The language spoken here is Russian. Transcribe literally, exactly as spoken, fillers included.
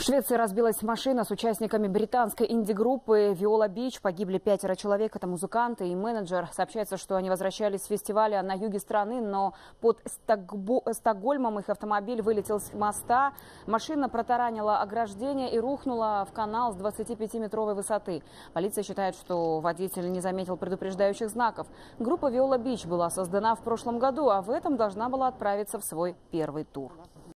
В Швеции разбилась машина с участниками британской инди-группы «Виола Бич». Погибли пятеро человек. Это музыканты и менеджер. Сообщается, что они возвращались с фестиваля на юге страны, но под Стокбо... Стокгольмом их автомобиль вылетел с моста. Машина протаранила ограждение и рухнула в канал с двадцатипятиметровой высоты. Полиция считает, что водитель не заметил предупреждающих знаков. Группа «Виола Бич» была создана в прошлом году, а в этом должна была отправиться в свой первый тур.